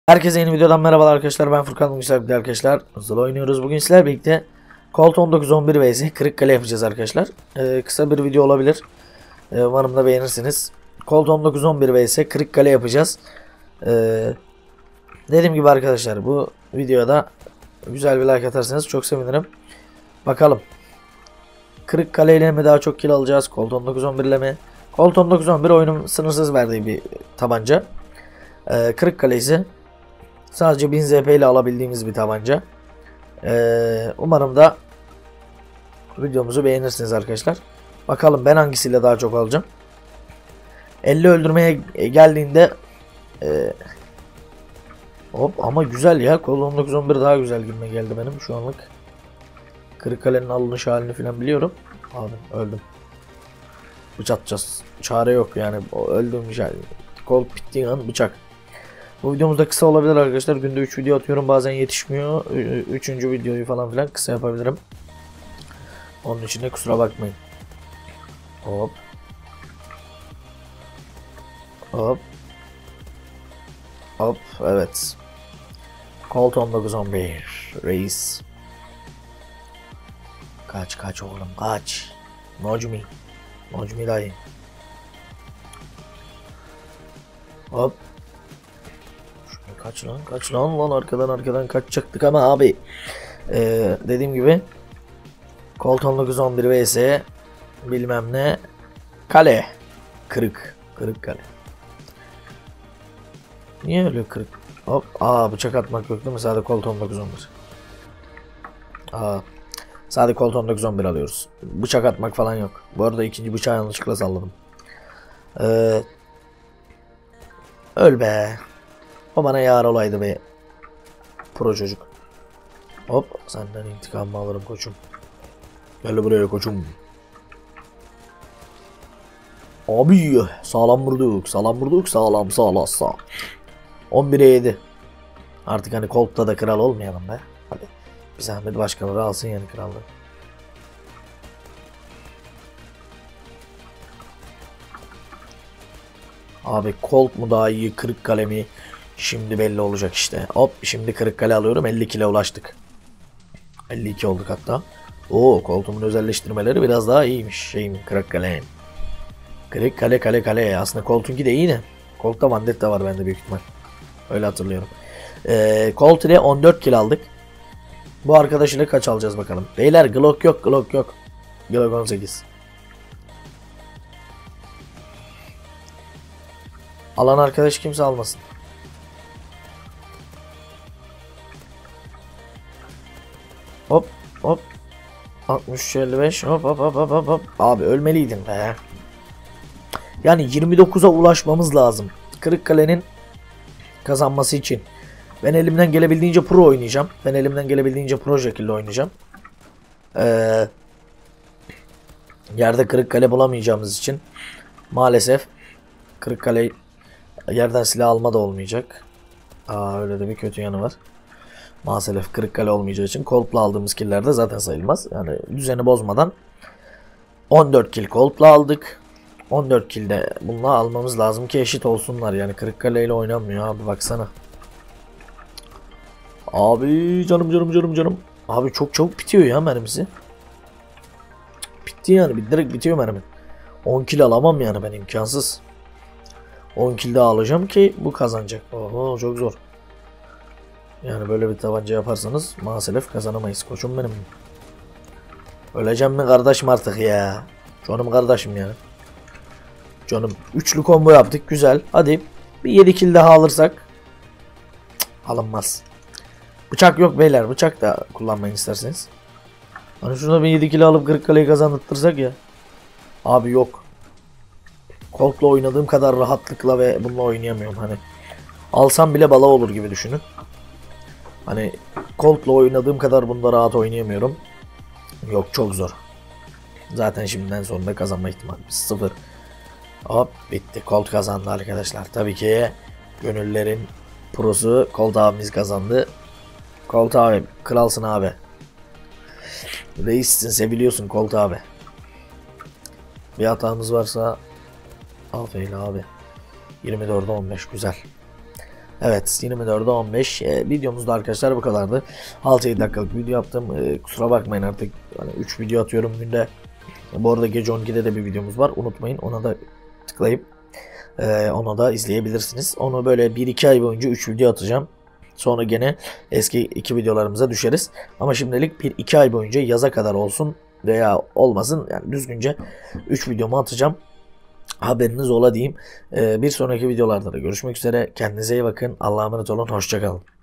Herkese yeni videodan merhabalar arkadaşlar. Ben Furkan Güzel arkadaşlar. Hızlı oynuyoruz. Bugün sizlerle birlikte Colt 1911 vs Kırıkkale yapacağız arkadaşlar. Kısa bir video olabilir. Umarım da beğenirsiniz. Colt 1911 vs Kırıkkale yapacağız. Dediğim gibi arkadaşlar bu videoda güzel bir like atarsanız çok sevinirim. Bakalım. Kırıkkale ile mi daha çok kill alacağız? Colt 1911 ile mi? Colt 1911 oyunun sınırsız verdiği bir tabanca. Kırıkkale ise sadece 1000 ZP ile alabildiğimiz bir tabanca. Umarım da videomuzu beğenirsiniz arkadaşlar. Bakalım ben hangisiyle daha çok alacağım. 50 öldürmeye geldiğinde hop ama güzel ya. Colt 1911 daha güzel gibi geldi benim şu anlık. Kırıkkale'nin alınış halini falan biliyorum. Abi öldüm. Bıçak atacağız. Çare yok yani. Öldüm yani. Colt bittiği an bıçak. Bu videomuz da kısa olabilir arkadaşlar. Günde 3 video atıyorum. Bazen yetişmiyor. 3. videoyu falan filan kısa yapabilirim. Onun için de kusura bakmayın. Hop. Hop. Hop. Evet. Colt 1911. Reis. Kaç oğlum kaç. Nocmi. Nocmi dayı. Hop. Kaç lan arkadan kaçacaktık ama abi dediğim gibi Colt 1911 vs bilmem ne kale kırık kale. Niye öyle kırık? Hop bıçak atmak yok değil mi? Sadece Colt 1911. Sadece Colt 1911 alıyoruz. Bıçak atmak falan yok. Bu arada ikinci bıçağı yanlışlıkla salladım. Öl be. O bana yar olaydı be. Pro çocuk. Hop senden intikamımı alırım koçum. Gel buraya koçum. Abi sağlam vurduk. Sağlam. 11'e 7. Artık hani Colt'ta da kral olmayalım be. Hadi. Bir zahmet başkaları alsın yani krallığı. Abi Colt mu daha iyi Kırıkkale mi? Şimdi belli olacak işte. Hop şimdi Kırıkkale alıyorum. 50 kilo ulaştık. 52 olduk hatta. Colt'umun özelleştirmeleri biraz daha iyiymiş. Kırıkkale. Kale. Aslında Colt'unki de iyi de. Colt'ta Vendetta var bende büyük ihtimal. Öyle hatırlıyorum. Colt ile 14 kilo aldık. Bu arkadaş ile kaç alacağız bakalım. Beyler Glock yok. Glock 18. Alan arkadaş kimse almasın. Hop 60 55 hop. Abi ölmeliydin be. Yani 29'a ulaşmamız lazım. Kırıkkale'nin kazanması için. Ben elimden gelebildiğince pro oynayacağım. Pro şekilde oynayacağım. Yerde Kırıkkale bulamayacağımız için maalesef Kırıkkale yerden silah alma da olmayacak. Öyle de bir kötü yanı var. Maalesef Kırıkkale olmayacağı için Colt'la aldığımız killer de zaten sayılmaz. Yani düzeni bozmadan 14 kill Colt'la aldık. 14 kill de bununla almamız lazım ki eşit olsunlar. Yani Kırıkkale ile oynanmıyor abi baksana. Abi canım. Abi çok çabuk bitiyor ya mermisi. Bitti yani direkt bitiyor mermi. 10 kill alamam yani ben imkansız. 10 kill daha alacağım ki bu kazanacak. Oho çok zor. Yani böyle bir tabanca yaparsanız maalesef kazanamayız koçum benim. Öleceğim mi kardeşim artık ya. Canım kardeşim ya. Canım. Üçlü combo yaptık güzel. Hadi bir 7 kill daha alırsak. Alınmaz. Bıçak yok beyler. Bıçak da kullanmayın isterseniz. Hani şurada bir 7 kill alıp Kırıkkale'yi kazandırtırsak ya. Abi yok. Colt'la oynadığım kadar rahatlıkla ve bununla oynayamıyorum hani. Alsam bile bala olur gibi düşünün. Hani Colt'la oynadığım kadar bunda rahat oynayamıyorum. Yok çok zor. Zaten şimdiden sonra kazanma ihtimalimiz 0. Hop bitti. Colt kazandı arkadaşlar. Tabii ki gönüllerin prosu Colt abimiz kazandı. Colt abi kralsın abi. Reissin seviliyorsun Colt abi. Bir hatamız varsa aferin abi. 24'e 15 güzel. Evet, 24'e 15 videomuzda arkadaşlar bu kadardı. 6-7 dakikalık video yaptım. Kusura bakmayın artık, hani 3 video atıyorum günde. Bu arada gece 12'de de bir videomuz var, unutmayın, ona da tıklayıp onu da izleyebilirsiniz. Onu böyle 1-2 ay boyunca 3 video atacağım. Sonra gene eski 2 videolarımıza düşeriz. Ama şimdilik 1-2 ay boyunca yaza kadar olsun veya olmasın, yani düzgünce 3 videomu atacağım. Haberiniz ola diyeyim. Bir sonraki videolarda da görüşmek üzere. Kendinize iyi bakın. Allah'a emanet olun. Hoşça kalın.